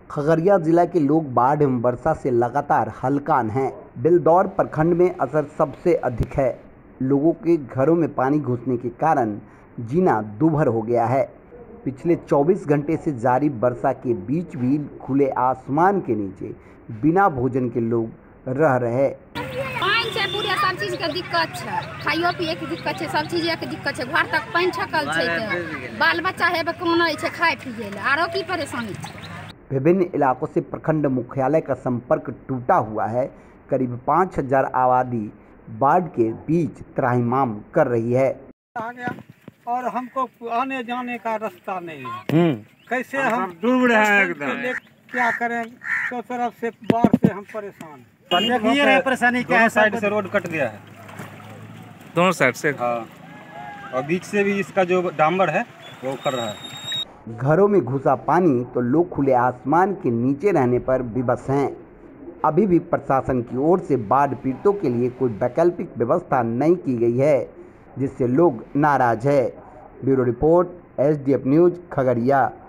खगड़िया जिला के लोग बाढ़ एवं वर्षा से लगातार हलकान हैं। बिलदौर प्रखंड में असर सबसे अधिक है। लोगों के घरों में पानी घुसने के कारण जीना दूभर हो गया है। पिछले 24 घंटे से जारी वर्षा के बीच भी खुले आसमान के नीचे बिना भोजन के लोग रह रहे। पानी से पूरे सब चीज के दिक्कत है, खाइयो पिए के दिक्कत है, सब चीज के दिक्कत है। घर तक पानी छकल है, बाल बच्चा है कोना है खाए पिए ले, आरो की परेशानी है। विभिन्न इलाकों से प्रखंड मुख्यालय का संपर्क टूटा हुआ है। करीब 5000 आबादी बाढ़ के बीच त्राहिमाम कर रही है। आ गया और हमको आने जाने का रास्ता नहीं है। कैसे हम डूब रहे हैं एकदम। क्या करें, तो तरफ से बाढ़ से हम परेशान हैं। देखिए परेशानी क्या है, साइड से रोड कट गया है, दोनों साइड से। हाँ, और बीच से भी इसका जो डामर है वो उखड़ रहा है। घरों में घुसा पानी तो लोग खुले आसमान के नीचे रहने पर विवश हैं। अभी भी प्रशासन की ओर से बाढ़ पीड़ितों के लिए कोई वैकल्पिक व्यवस्था नहीं की गई है, जिससे लोग नाराज है। Bureau report, SDF news, Khagaria.